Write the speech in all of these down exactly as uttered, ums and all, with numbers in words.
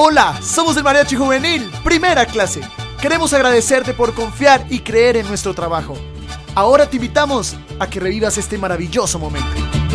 Hola, somos el Mariachi Juvenil, primera clase. Queremos agradecerte por confiar y creer en nuestro trabajo. Ahora te invitamos a que revivas este maravilloso momento.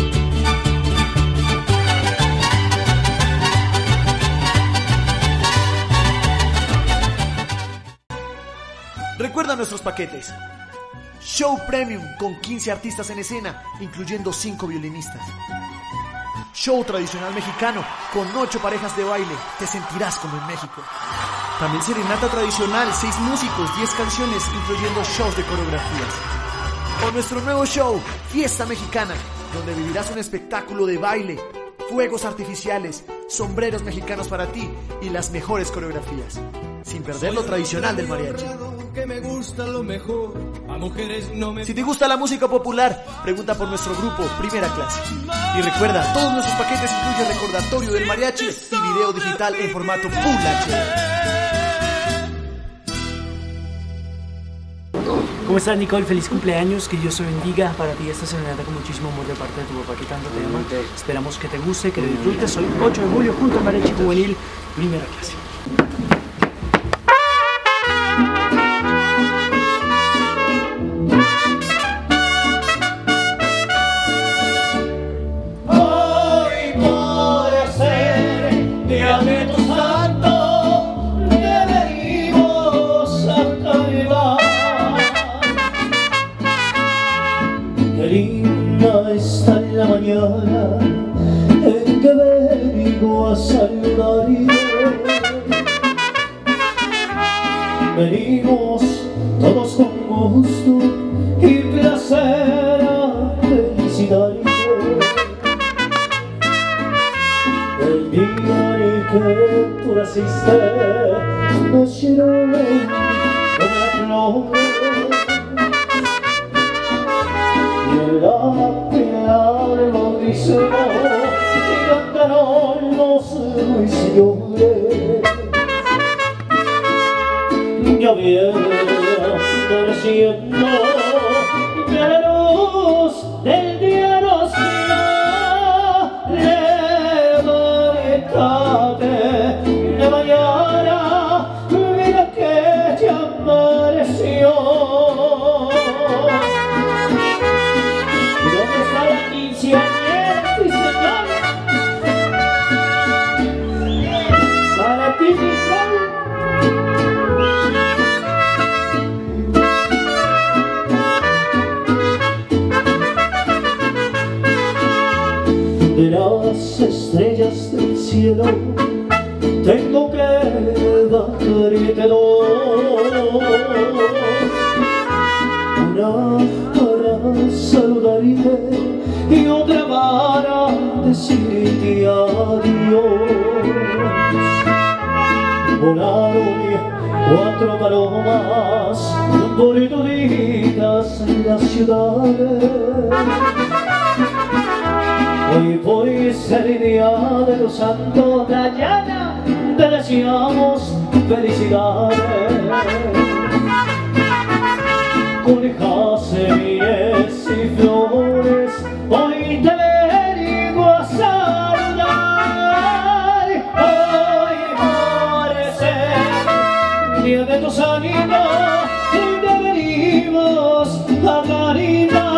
Recuerda nuestros paquetes. Show Premium con quince artistas en escena, incluyendo cinco violinistas. Show tradicional mexicano con ocho parejas de baile, te sentirás como en México. También serenata tradicional, seis músicos, diez canciones, incluyendo shows de coreografías. O nuestro nuevo show, Fiesta Mexicana, donde vivirás un espectáculo de baile, fuegos artificiales, sombreros mexicanos para ti y las mejores coreografías, sin perder lo tradicional del mariachi. Que me gusta lo mejor, a mujeres no me... Si te gusta la música popular, pregunta por nuestro grupo Primera Clase. Y recuerda, todos nuestros paquetes incluyen recordatorio del mariachi y video digital en formato Full H D. ¿Cómo estás, Nicole? Feliz cumpleaños, que Dios te bendiga. Para ti esta serenata con muchísimo amor de parte de tu papá que tanto te ama. Esperamos que te guste, que lo disfrutes. Hoy ocho de julio junto al Mariachi Juvenil Primera Clase. Está en la mañana en que vengo a saludarte. Venimos todos con gusto y placer a felicitarte. El día en que tú naciste nos llenó una flor. La pilar lo diseñó y cantaron los ruiseñores. Ya viene amaneciendo y la luz del día nos guía. Levántate de mañana, mira que ya amaneció. Para ti, Nicole. De las estrellas del cielo tengo que darte dos, una para saludarte y otra para decirte adiós. Volaron cuatro palomas por toditas las ciudades. Hoy por ser el día de los santos, Dayana, te deseamos felicidades. Con semillas y flores, hoy te vengo a saludar. Hoy por ser día de tu sanidad, te venimos a cariñar.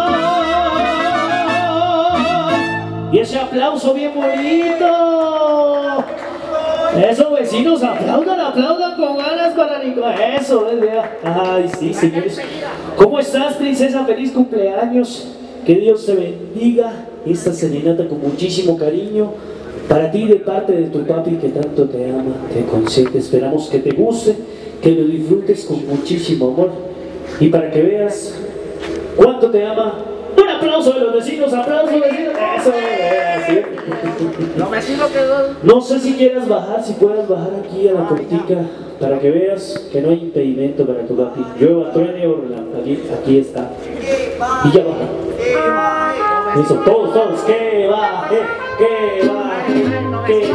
Y ese aplauso bien bonito. Eso, vecinos, aplaudan, aplaudan con ganas para Nicole. Eso, vea. Ay, sí, señores. ¿Cómo estás, princesa? Feliz cumpleaños. Que Dios te bendiga. Esta serenata con muchísimo cariño para ti de parte de tu papi que tanto te ama, te consiente. Esperamos que te guste, que lo disfrutes con muchísimo amor. Y para que veas cuánto te ama, un aplauso de los vecinos, aplauso vecinos. Eso, así. Los vecinos quedó. No sé si quieras bajar, si puedas bajar aquí a la puertica para que veas que no hay impedimento para tu papi. Llueva, truene o relámpago, aquí, aquí está. Y ya baja. Eso, todos, todos, que baje, que baje, que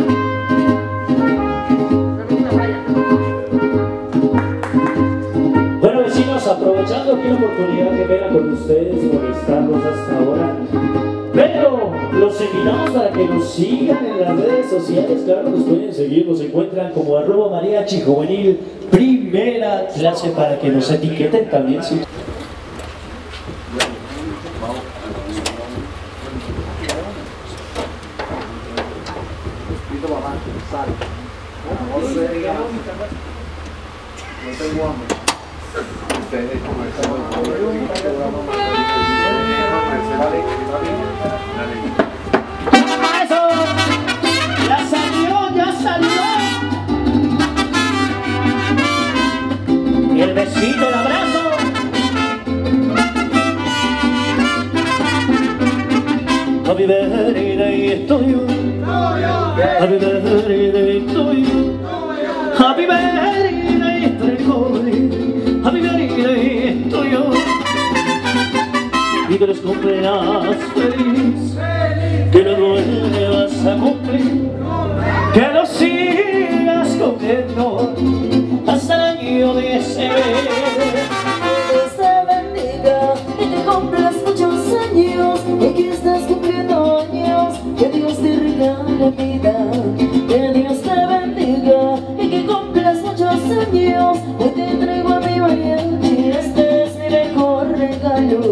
Bueno, vecinos, aprovechando aquí la oportunidad que venga con ustedes, molestarlos hasta ahora. Pero los invitamos para que nos sigan en las redes sociales. Claro, nos pueden seguir, nos encuentran como arroba mariachi juvenil primera clase para que nos etiqueten también. ¿Sí? ¡Eso! ¡Ya salió, ya salió! Y el besito, el abrazo. Happy birthday to you. Happy birthday to you. Happy birthday to you. Happy birthday to you. Y que los cumplas feliz, que no vuelvas a cumplir, que lo sigas cumpliendo hasta el año dieciséis. Que Dios te bendiga y que cumplas muchos años, y que estás cumpliendo años, que Dios te regale vida. Que Dios te bendiga y que cumplas muchos años, hoy te traigo a mi mariachi, este es mi mejor regalo.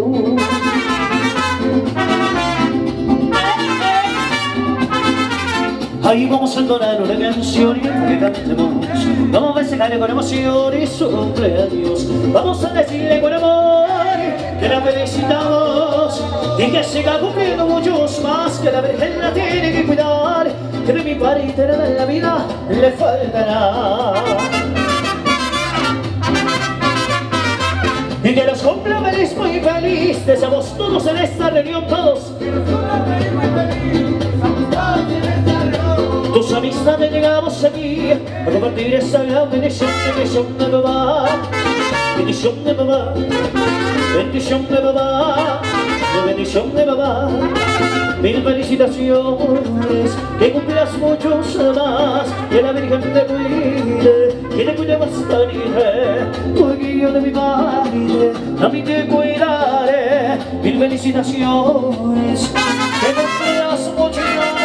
Ahí vamos a entonar una canción y que cantemos. Vamos a festejarle con emoción y su cumpleaños. Vamos a decirle con amor que la felicitamos y que siga cumpliendo muchos más, que la Virgen la tiene que cuidar, que de mi parte nada en la vida le faltará. Y que los cumpla feliz, muy feliz. Deseamos todos en esta reunión, todos. Tus amistades llegamos aquí a compartir esta gran bendición, bendición de mamá, bendición de mamá, bendición de mamá, bendición de mamá. Mil felicitaciones, que cumplas muchos más, que la Virgen te cuide, que te cuide bastante, porque yo de mi parte a mí te cuidaré. Mil felicitaciones, que cumplas muchos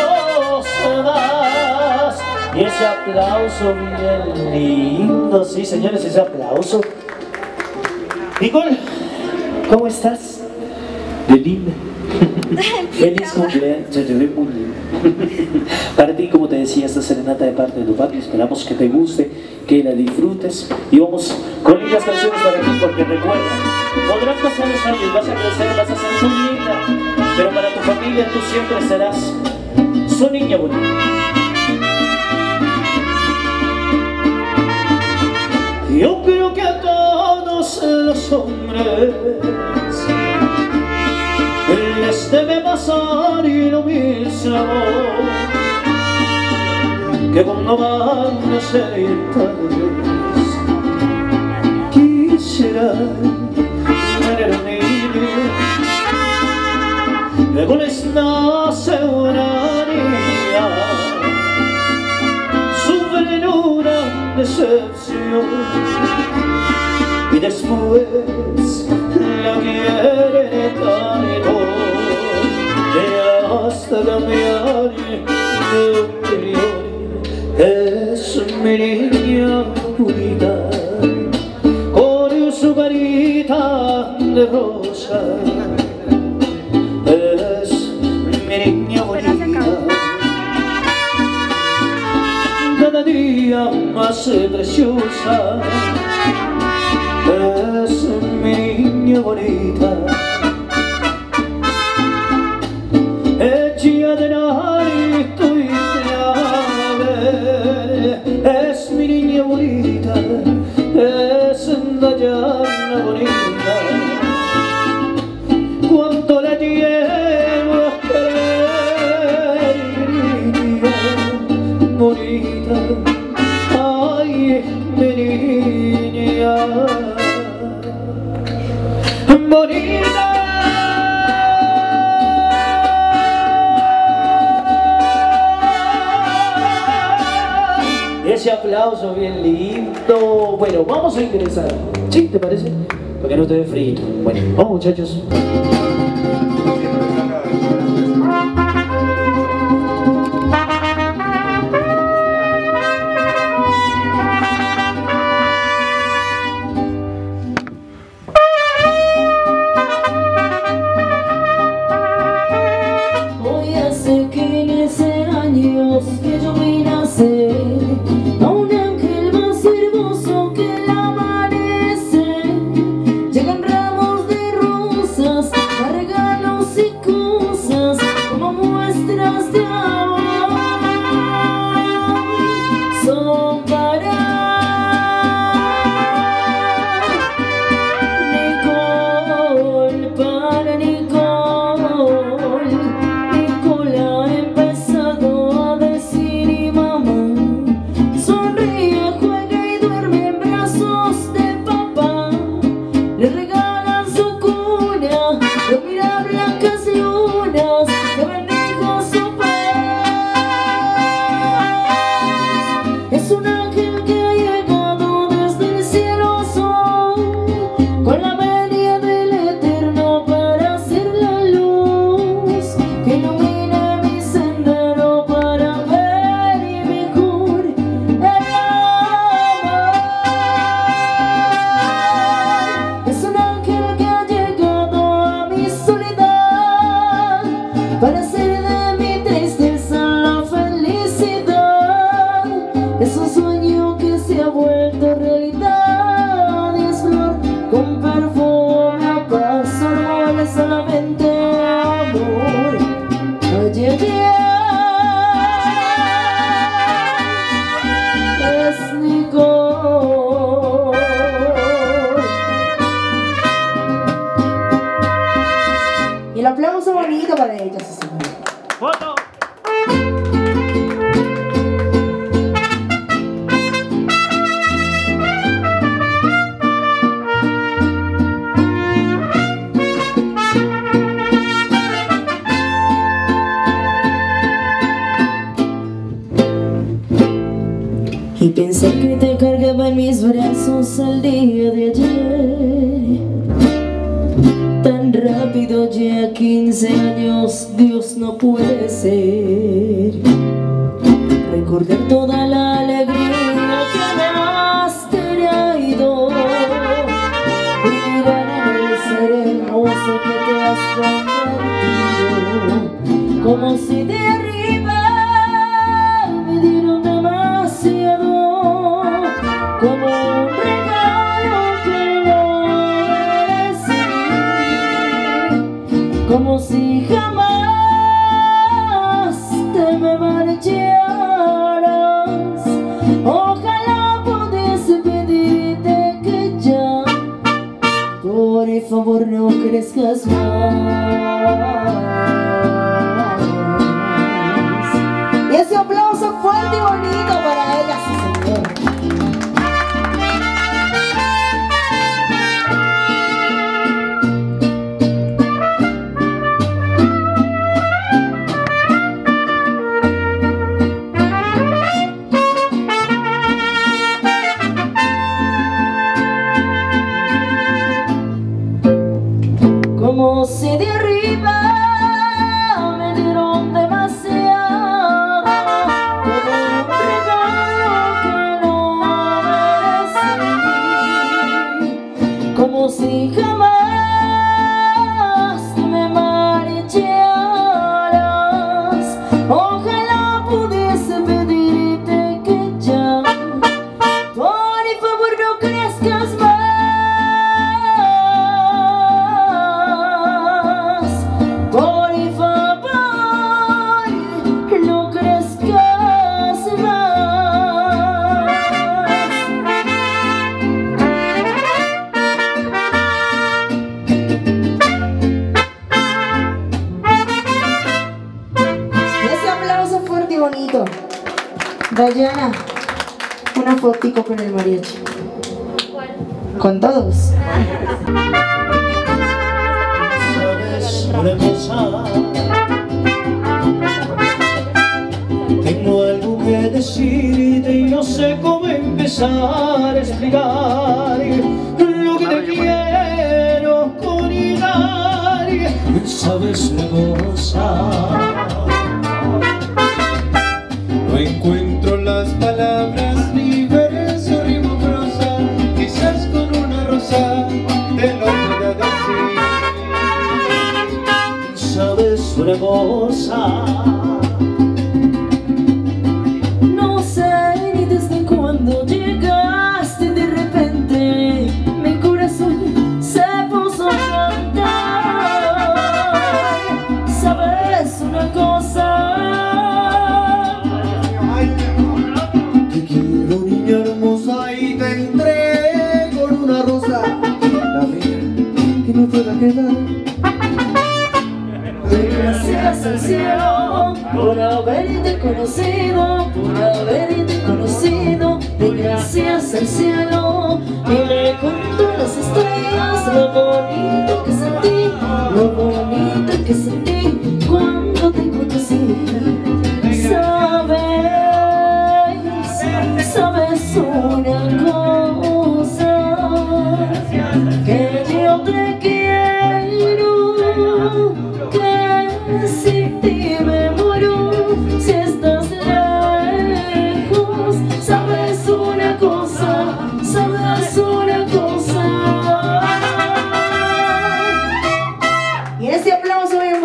más. Y ese aplauso bien lindo, sí señores, ese aplauso. Nicole, ¿cómo estás? De linda. Feliz cumpleaños, te ve muy lindo. Para ti, como te decía, esta serenata de parte de tu papi, esperamos que te guste, que la disfrutes. Y vamos con lindas canciones para ti, porque recuerda, podrán pasar los años, vas a crecer, vas a ser muy linda, pero para tu familia tú siempre serás su niña bonita. Yo creo que a todos los hombres les debe pasar y lo mismo, que cuando van a ser padres quisieran tener un niño, luego les nace una niña, sufren una decepción y después la quieren tanto que hasta cambiar de opinión. Es mi niña bonita con su carita de rosa. Es mi niña bonita, cada día más preciosa. Es mi niña bonita, hecha de narito y de ave. Es mi niña bonita, es Dayana bonita. Cuánto la llevo a querer, mi niña bonita. Ay, mi niña bonita. Ese aplauso bien lindo. Bueno, vamos a ingresar. ¿Sí? ¿Te parece? Para que no te dé frío. Bueno, vamos muchachos. mira blancas lunas que bendijo su paz. Es un ángel que ha llegado desde el cielo azul con la venia del Eterno para hacer la luz que ilumine mi sendero para ver y mejor el amor. Es un ángel que ha llegado a mi soledad para hacer de mi tristeza la felicidad. Es un sueño que se ha vuelto realidad y es flor con perfume a paso, no es solamente amor. Oye, es Nicole. Y el aplauso bonito para ellos. ¡Foto! Y pensé que te cargaba en mis brazos el día de ayer. Tan rápido ya quince años, Dios no puede ser. Recordar toda la alegría que me has traído, mirar en el ser hermoso que te has convertido, como si de arriba me dieron demasiado, como un regalo que no merecí, como si jamás te me marcharas. Ojalá pudiese pedirte que ya, por favor, no crezcas más. Y ese aplauso fuerte y bonito para ella, sí, señor. Como si de arriba me dieron demasiado, como un regalo que no merecí, como si jamás me marcharas. Ojalá pudiese pedirte que ya, por favor, no crezcas más. Bonito. Dayana, una fotico con el mariachi. ¿Cuál? Con todos. ¿Sabes una cosa? Tengo algo que decirte y no sé cómo empezar a explicar lo que te quiero comunicar. ¿Sabes una cosa? No encuentro las palabras ni verso rima prosa, quizás con una rosa te lo pueda decir. ¿Sabes una cosa? No sé ni desde cuándo llegaste de repente, mi corazón se puso a cantar. ¿Sabes una cosa? Hermosa, y te entrego una rosa, la vida que me pueda quedar. Gracias al cielo por haberte conocido, por haberte conocido. Gracias al cielo y le conto las estrellas lo bonito que sentí, lo bonito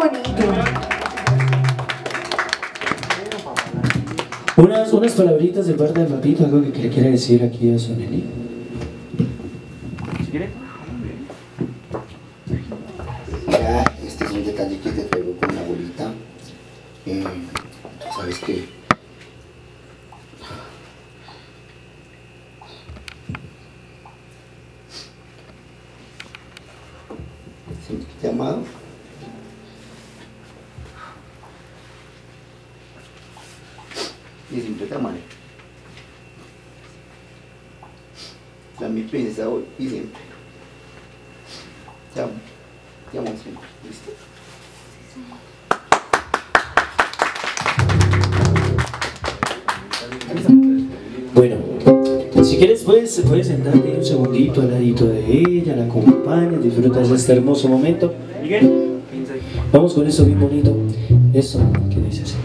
bonito. Unas, unas palabritas de parte de papito, algo que le quiere decir aquí a su neni. ¿Si quiere? Ya, este es un detalle que te traigo con la abuelita. Eh, tú sabes que siempre te he amado. Y siempre te amaré. La mi princesa hoy y siempre. Te amo. Te amo siempre. ¿Listo? Bueno, si quieres puedes, puedes sentarte un segundito al ladito de ella, la acompañas, disfrutas de este hermoso momento. Miguel, Vamos con eso bien bonito. Eso que dice así.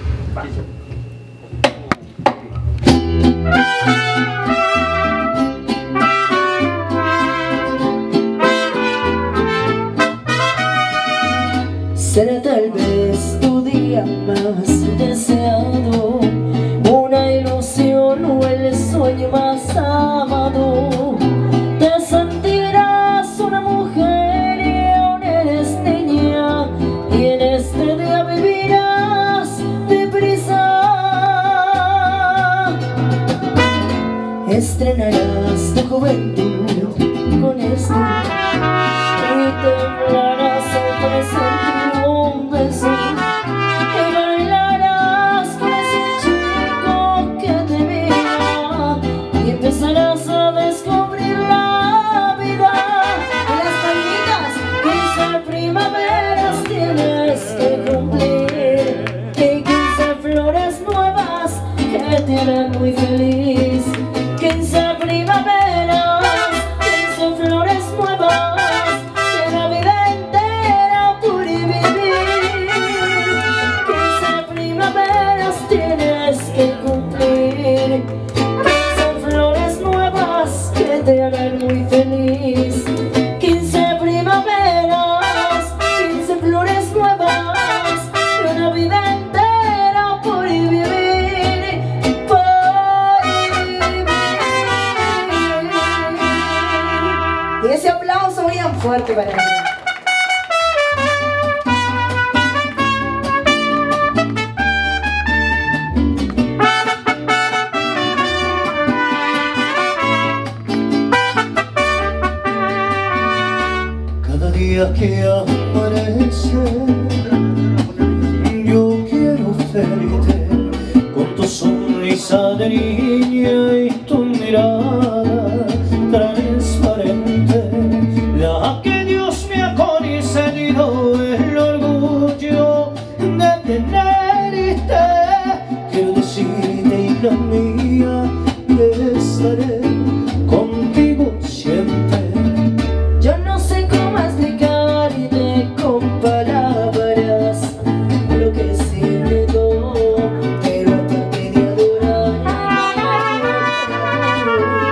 Será tal vez tu día más deseado, una ilusión o el sueño más amado. Te sentirás una mujer y aún eres niña, y en este día vivirás deprisa. Estrenarás tu juventud con esto y temblarás al presentir un beso, y bailarás con ese chico que te mira, y empezarás a descubrir la vida. En las palmitas, quince primaveras tienes que cumplir, y quince flores nuevas que te harán muy feliz. Quince primaveras, quince flores nuevas, que la vida entera por vivir. Quince primaveras tienes que cumplir, quince flores nuevas que te harán muy feliz. Quince primaveras, quince flores nuevas, que una vida entera por vivir, por vivir. Y ese aplauso bien fuerte para mí. Cada día que amanece, yo quiero verte con tu sonrisa de niña y tu mirada transparente, la que Dios me ha concedido el orgullo de tenerte. Quiero decirte, hija mía, que estaré contigo siempre. Yo no sé cómo explicarte con palabras lo que siento, pero aparte de adorar,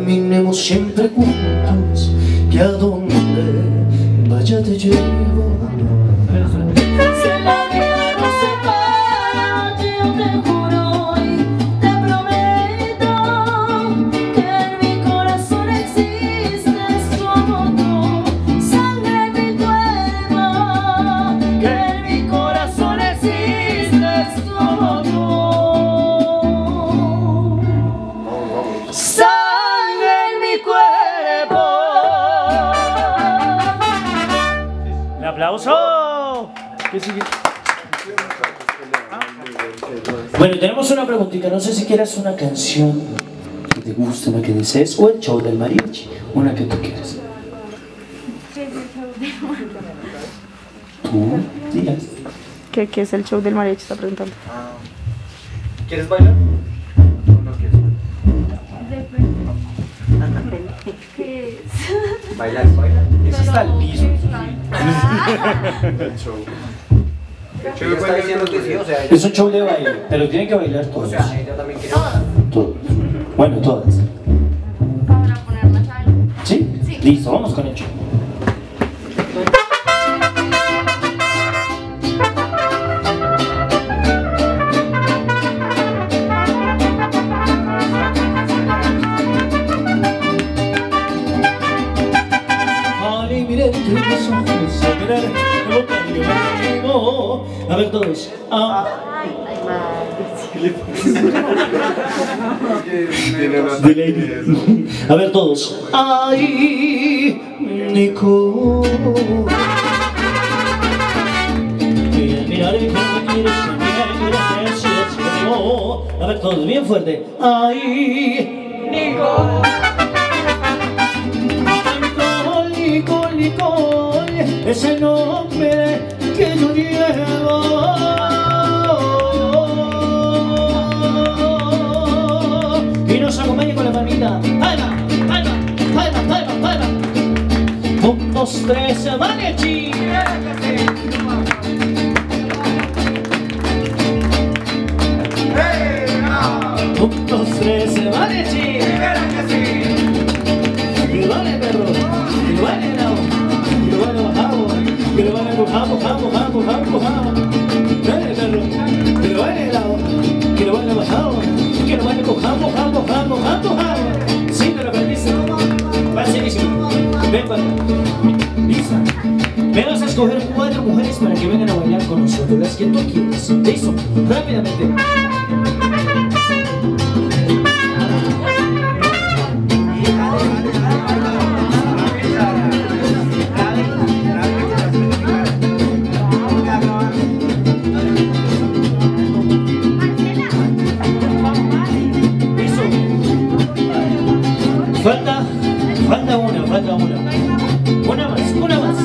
caminemos siempre juntos, que a donde vaya te llevo. Si la vida nos separa, yo te juro y te prometo que en mi corazón existes como tú, sangre en mi cuerpo, que en mi corazón existes como tú, sangre en mi cuerpo. Un aplauso. ¿Qué sigue? Bueno, tenemos una preguntita. No sé si quieras una canción que te guste, una que desees, o el show del mariachi, una que tú quieras. Tú digas. ¿Qué, ¿Qué es el show del mariachi? Está preguntando. ¿Quieres bailar? ¿O no quieres bailar? ¿Bailar? ¿Bailar? Eso está al piso. El show. Yo está diciendo que sí, o sea, Es un show de baile, pero tienen que bailar todos. o sea, ella también quiere bailar. Todos. Bueno, todas. Para poner más algo. ¿Sí? Sí. Listo, vamos con el show. Ay, miren tus ojos, a mirar el bocario máximo. A ver todos. Ah. A ver todos. Ay, Nico. Miraré cómo quieres, miraré si es conmigo. A ver todos, bien fuerte. Ay, Nico. Nicole, Nicole, es el nombre que yo llevo. Y nos acompaña con la palmita. Palma, palma, palma, palma, palma. Un, dos, tres, mariachi. Un, dos, tres, mariachi. Que lo vale, perro. Que lo vale, no. Que lo vale, bajamos. Que lo vale, bajamos, bajamos, bajamos, bajamos, bajamos. Dale, perro. Que lo vale, no. Que lo vale, bajamos. Que lo vale, bajamos, bajamos, bajamos, bajamos, bajamos. Sí, te lo perdiste. Facilísimo. Ven, para. Lista. Me vas a escoger cuatro mujeres para que vengan a bailar con nosotros. Las que tú quieres. Listo. Rápidamente. Falta, falta una, falta una. Una más, una más.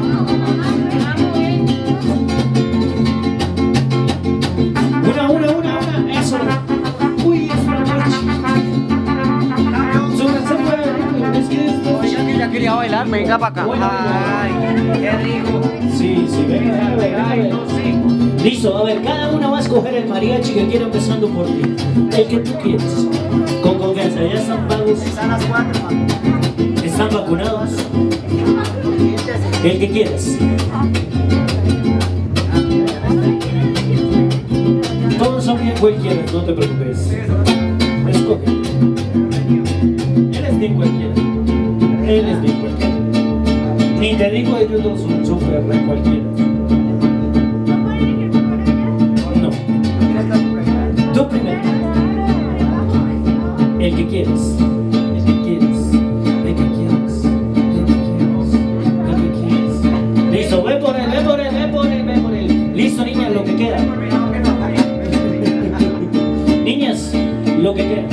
Una, una, una, una. Eso. Uy, es una noche. Súbase, es que esto. Oiga, que ya quería bailar, venga para acá. Bueno, Ay, qué rico. Sí, sí, venga, venga, Ay, venga. no sé. Listo, a ver, cada una va a escoger el mariachi que quiera empezando por ti. El que tú quieras. Con confianza, ya están pagos. Están las cuatro, mano. Están vacunados. El que quieras. Todos son bien cualquiera, no te preocupes. Escoge. Él es bien cualquiera. Él es bien cualquiera. Ni te digo, ellos dos son súper re cualquiera. No. Tú primero. El que quieras. El que quieras. El que quieras. El que quieras. El que quieras. Listo, ve por él, ve por él, ve por él, ve por él. Listo, niñas, lo que queda. Niñas, lo que queda.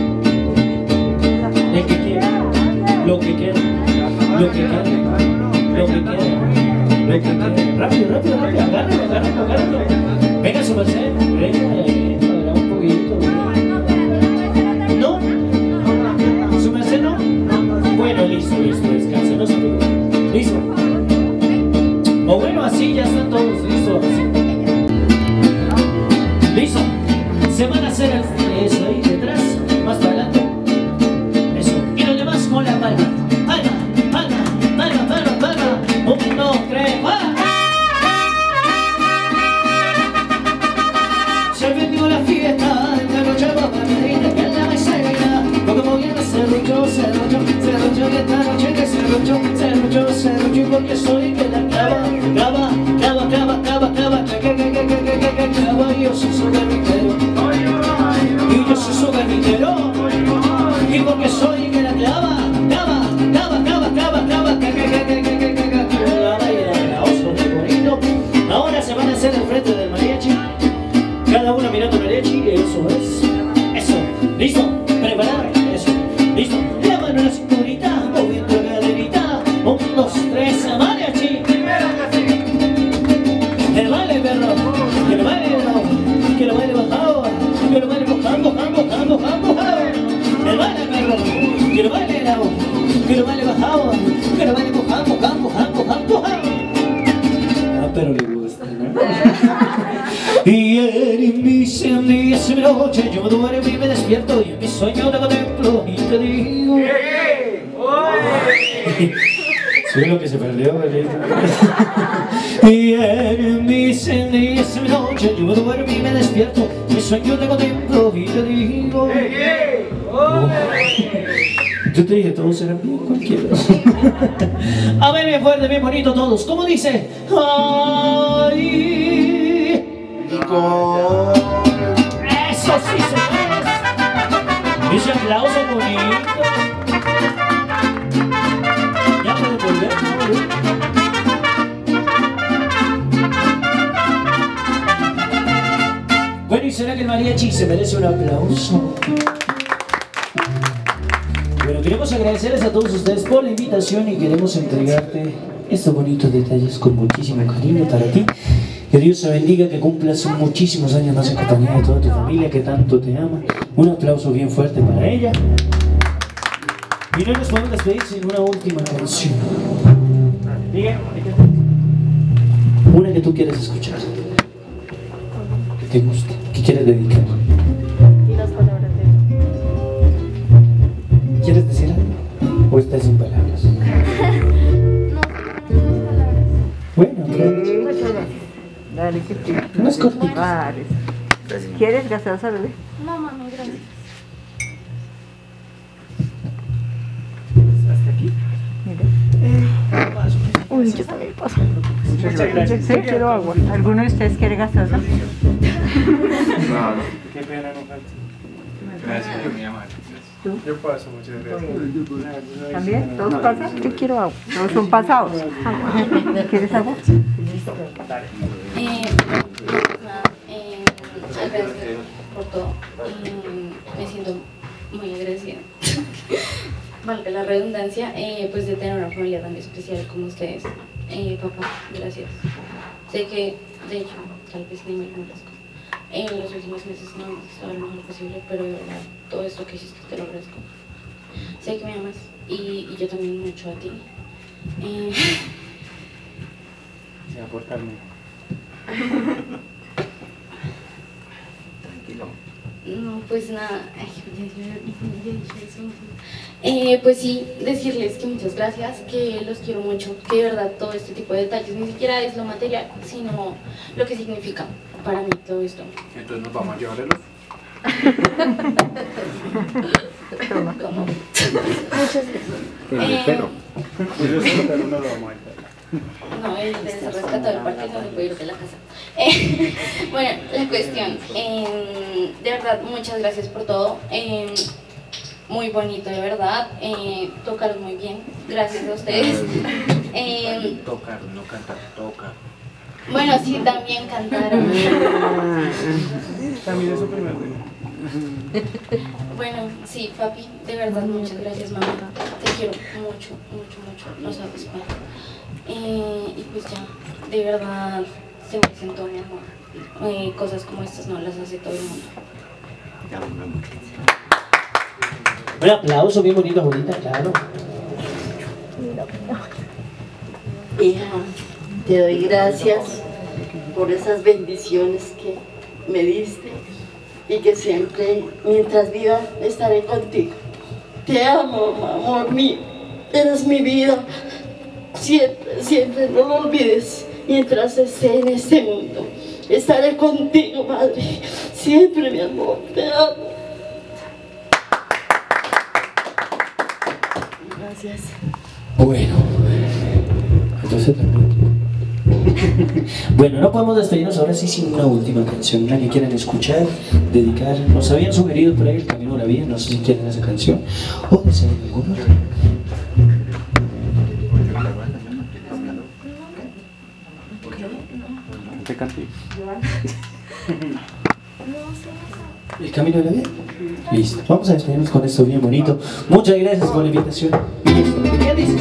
El que quiera. Lo que queda. Lo que queda. Lo que queda. Lo que queda. Rápido, rápido, rápido. Agárralo, agárralo, agárralo. Venga, su merced. Venga, venga, un poquito. ¿No? ¿Su merced no? Bueno, listo, listo. Descansa, no se preocupe. Listo. O bueno, así ya están todos listos. Listo. Se van a hacer el, eso ahí detrás, más para adelante. Eso. Y serrucho, serrucho, serrucho, y esta noche que serrucho, serrucho, serrucho, y porque soy que la clava, clava, clava, clava, clava, clava, que, que, que, que, que, que, que, clava, y yo soy su guerrillero, y yo soy su guerrillero, y porque soy que la clava, clava, clava, clava, clava, clava, que, que, que, que, que, que, que, que, clava, y el aplauso muy bonito. Ahora se van a hacer el frente del mariachi, cada uno mirando el mariachi, eso es, eso, listo, preparado, eso, listo, la mano en la cinturita, moviendo la caderita, un, dos, tres, mariachi, que lo baile perro, que lo baile perro, que lo baile bajado, que lo baile bajando, bajando, bajando, bajando, que lo baile perro, que lo baile bravo, que lo baile bajado, que lo baile bajando, bajando, bajando, bajando, ah, pero le gusta, ¿no? Y en mis días y noche yo duermo y me despierto y en mi sueño te contemplo y te digo soy lo que se perdió, ¿verdad? Y en mis días y noche yo duermo y me despierto y en mi sueño te contemplo y te digo oh. Yo te dije, todos eran bien cualquiera. A ver, bien fuerte, bien bonito todos. ¿Cómo dice? Ay. Nico. Eso sí, señores. Ese aplauso bonito. Ya puede volver, ¿no? Bueno, ¿y será que el mariachi se merece un aplauso? Bueno, queremos agradecerles a todos ustedes por la invitación y queremos entregarte estos bonitos detalles con muchísimo cariño para ti. Que Dios te bendiga, que cumplas muchísimos años más en compañía de toda tu familia que tanto te ama. Un aplauso bien fuerte para ella. Y no nos podemos despedir sin una última canción. Una que tú quieres escuchar, que te gusta, que quieres dedicar. Y las palabras de ¿Quieres decir algo? ¿O estás sin palabras? No, no palabras. Bueno, aprovecha. Muchas gracias. Dale, que te... No es cortito. Vale. ¿Quieres gaseosa, bebé? No, mami, gracias. Hasta aquí. Mira. Uy, yo también paso. Muchas gracias. Sí, quiero agua. ¿Alguno de ustedes quiere gaseosa? Qué pena, no falta. Gracias, mi amor. Yo paso, muchas gracias. ¿También? ¿Todos pasan? Yo quiero agua. Todos son pasados. ¿Quieres agua? Eh, nada, eh, agradecer por todo. Eh, me siento muy agradecida. Valga la redundancia, eh, pues de tener una familia tan especial como ustedes. Eh, papá, gracias. Sé que, de hecho, tal vez ni me lo merezco. En los últimos meses no hemos estado lo mejor posible, pero de verdad, todo esto que hiciste te lo agradezco. Sé que me amas y, y yo también mucho a ti. Eh, Se va a portarme. Tranquilo. No, pues nada, ay, ya, ya, ya he dicho eso. Eh, pues sí, decirles que muchas gracias, que los quiero mucho, que de verdad todo este tipo de detalles ni siquiera es lo material, sino lo que significa para mí todo esto. Entonces nos vamos a llevar el oso. ¿Cómo? Muchas gracias. El perro. Yo sé, pero no lo vamos a dejar. No, él se rescató del parque, no se puede ir de la casa. Eh, bueno, la cuestión, eh, de verdad, muchas gracias por todo. Eh, muy bonito, de verdad. Eh, tocaron muy bien, gracias a ustedes. Eh, Tocar, no cantar, tocar. bueno, sí, también cantaron. También es su primer Bueno, sí, papi, de verdad, muchas gracias, mamá. Te quiero mucho, mucho, mucho, no sabes cuánto. Eh, y pues ya, de verdad, se me sentó mi amor. Eh, cosas como estas no las hace todo el mundo. Un aplauso bien bonito, bonita, claro. Hija, te doy gracias por esas bendiciones que me diste y que siempre, mientras viva, estaré contigo. Te amo, amor mío, eres mi vida. Siempre, siempre, no lo olvides, mientras esté en este mundo. Estaré contigo, madre, siempre, mi amor, te amo. Gracias. Bueno, entonces bueno, no podemos despedirnos ahora sí sin una última canción, una que quieran escuchar, dedicar. Nos habían sugerido por ahí El Camino de la Vida, no sé si quieren esa canción o desean alguna otra. ¿Qué cantí? ¿El Camino de la Vida? Listo, vamos a despedirnos con esto bien bonito. Muchas gracias por la invitación. Y listo. ¿Qué dices?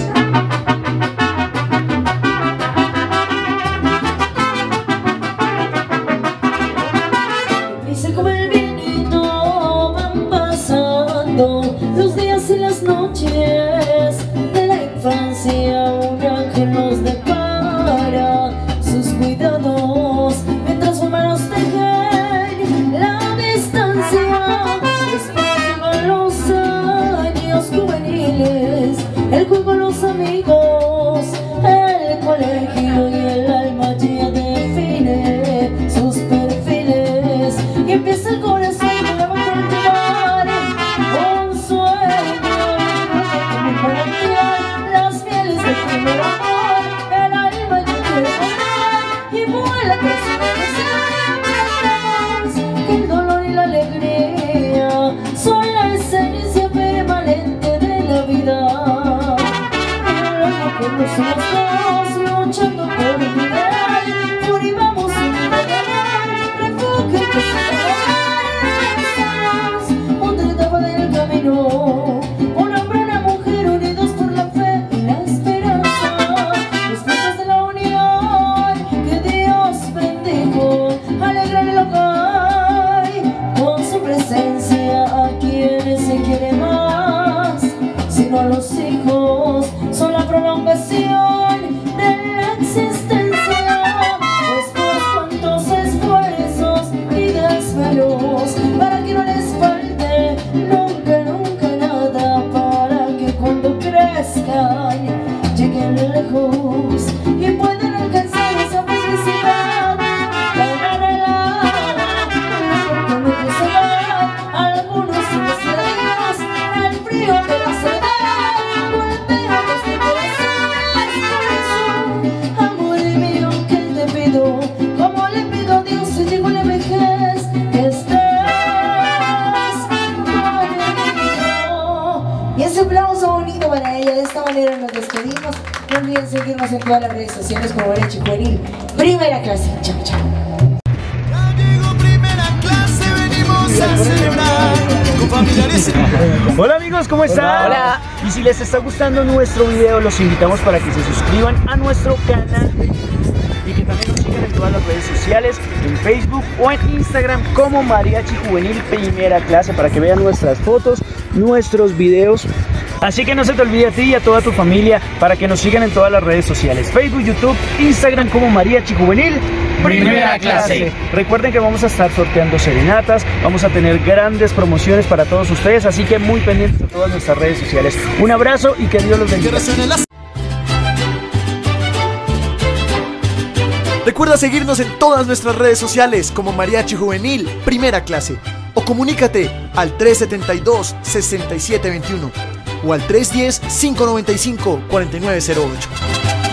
Dice como el viento van pasando los días y las noches de la infancia. Un ángel nos depara sus cuidados mientras sus manos tejen la distancia. Después llegan los años juveniles, el juego, los amigos, el colegio y el alma ya define sus perfiles. Y empieza el corazón a cultivar un sueño, para crear las mieles del primer amor. El alma ya quiere volar y vuela tras su deseo. Que el dolor y la alegría son la esencia permanente de la vida. Cuando somos dos luchando por un ideal, moriremos un ideal, refugio que se otra etapa del camino. Un hombre y una mujer unidos por la fe y la esperanza, los frutos de la unión que Dios bendijo, alegran el hogar con su presencia. A quienes se quiere más, sino a los hijos, son la prolongación de la existencia. Después cuantos esfuerzos y desvelos para que no les falte nunca, nunca nada, para que cuando crezcan lleguen lejos y puedan alcanzar esa felicidad. La anhelada, porque no hay soledad, algunos sin estrellas, el frío de la soledad golpea nuestro corazón. Amor mío, que te pido, como le pido a Dios si llego a la vejez, que estés conmigo. Y ese aplauso bonito para ella. De esta manera nos despedimos. No olviden seguirnos en todas las redes sociales como Mariachi Juvenil Primera Clase. Chao, chao. Hola amigos, ¿cómo están? Hola. Y si les está gustando nuestro video, los invitamos para que se suscriban a nuestro canal y que también nos sigan en todas las redes sociales, en Facebook o en Instagram como Mariachi Juvenil Primera Clase, para que vean nuestras fotos, nuestros videos. Así que no se te olvide a ti y a toda tu familia para que nos sigan en todas las redes sociales, Facebook, YouTube, Instagram como Mariachi Juvenil Primera Clase. Recuerden que vamos a estar sorteando serenatas, vamos a tener grandes promociones para todos ustedes, así que muy pendientes de todas nuestras redes sociales. Un abrazo y que Dios los bendiga. Recuerda seguirnos en todas nuestras redes sociales como Mariachi Juvenil Primera Clase, o comunícate al tres setenta y dos, sesenta y siete veintiuno o al tres diez, cinco noventa y cinco, cuarenta y nueve cero ocho.